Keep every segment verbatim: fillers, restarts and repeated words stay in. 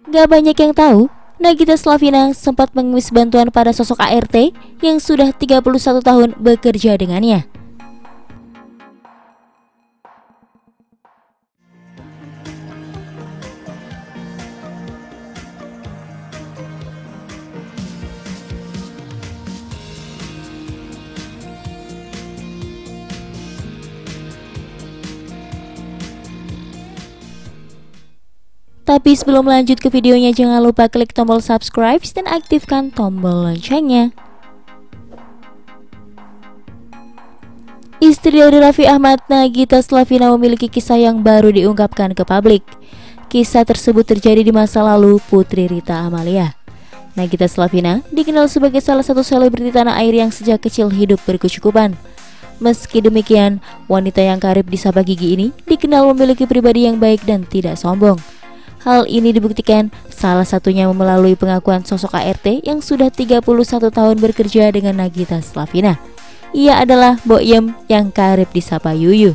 Gak banyak yang tahu, Nagita Slavina sempat mengemis bantuan pada sosok A R T yang sudah tiga puluh satu tahun bekerja dengannya. Tapi sebelum lanjut ke videonya, jangan lupa klik tombol subscribe dan aktifkan tombol loncengnya. Istri dari Raffi Ahmad, Nagita Slavina, memiliki kisah yang baru diungkapkan ke publik. Kisah tersebut terjadi di masa lalu Putri Rita Amalia. Nagita Slavina dikenal sebagai salah satu selebriti tanah air yang sejak kecil hidup berkecukupan. Meski demikian, wanita yang karib disapa Gigi ini dikenal memiliki pribadi yang baik dan tidak sombong. Hal ini dibuktikan salah satunya melalui pengakuan sosok A R T yang sudah tiga puluh satu tahun bekerja dengan Nagita Slavina. Ia adalah Boiem yang karib disapa Yuyu.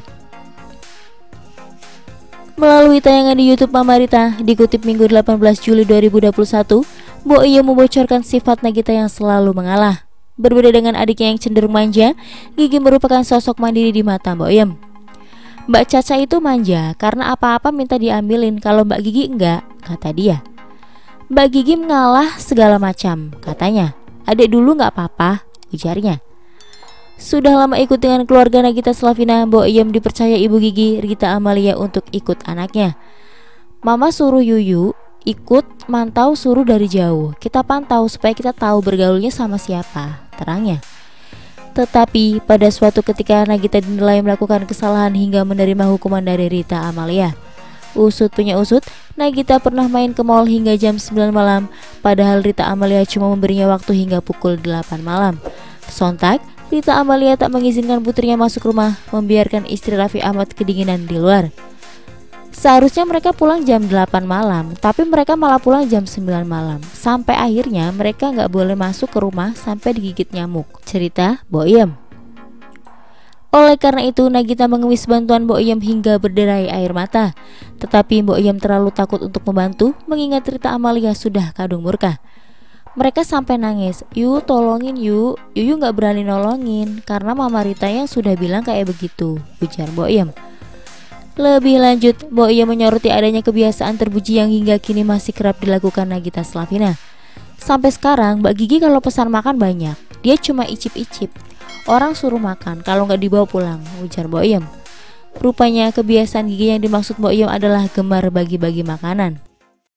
Melalui tayangan di YouTube Mama Rita, dikutip Minggu delapan belas Juli dua ribu dua puluh satu, Boiem membocorkan sifat Nagita yang selalu mengalah. Berbeda dengan adiknya yang cenderung manja, Gigi merupakan sosok mandiri di mata Boiem. Mbak Caca itu manja karena apa-apa minta diambilin, kalau Mbak Gigi enggak, kata dia. Mbak Gigi mengalah segala macam, katanya. Adek dulu nggak apa-apa, ujarnya. Sudah lama ikut dengan keluarga Nagita Slavina, Boiem dipercaya Ibu Gigi, Rita Amalia, untuk ikut anaknya. Mama suruh Yuyu ikut mantau, suruh dari jauh. Kita pantau supaya kita tahu bergaulnya sama siapa, terangnya. Tetapi pada suatu ketika Nagita dinilai melakukan kesalahan hingga menerima hukuman dari Rita Amalia. Usut punya usut, Nagita pernah main ke mall hingga jam sembilan malam, padahal Rita Amalia cuma memberinya waktu hingga pukul delapan malam. Sontak, Rita Amalia tak mengizinkan putrinya masuk rumah, membiarkan istri Raffi Ahmad kedinginan di luar. Seharusnya mereka pulang jam delapan malam, tapi mereka malah pulang jam sembilan malam. Sampai akhirnya mereka nggak boleh masuk ke rumah sampai digigit nyamuk, cerita Boiem. Oleh karena itu, Nagita mengemis bantuan Boiem hingga berderai air mata. Tetapi Boiem terlalu takut untuk membantu, mengingat Rita Amalia sudah kadung murka. Mereka sampai nangis, "Yu, tolongin Yu." Yuyu nggak berani nolongin karena Mama Rita yang sudah bilang kayak begitu, ujar Boiem. Lebih lanjut, Boiem menyoroti adanya kebiasaan terpuji yang hingga kini masih kerap dilakukan Nagita Slavina. Sampai sekarang Mbak Gigi kalau pesan makan banyak, dia cuma icip-icip. Orang suruh makan, kalau nggak dibawa pulang, ujar Boiem. Rupanya kebiasaan Gigi yang dimaksud Boiem adalah gemar bagi-bagi makanan.